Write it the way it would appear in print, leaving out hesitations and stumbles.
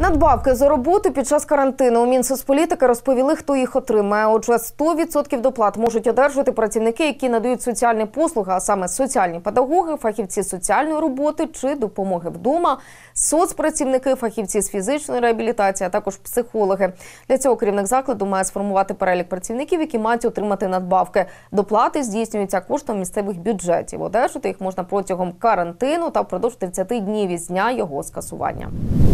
Надбавки за роботу під час карантину. У Мінсоцполітики розповіли, хто їх отримає. Отже, 100% доплат можуть одержати працівники, які надають соціальні послуги, а саме соціальні педагоги, фахівці соціальної роботи чи допомоги вдома, соцпрацівники, фахівці з фізичної реабілітації, а також психологи. Для цього керівник закладу має сформувати перелік працівників, які мають отримати надбавки. Доплати здійснюються коштом місцевих бюджетів. Одержати їх можна протягом карантину та впродовж 30 днів із дня його скасування.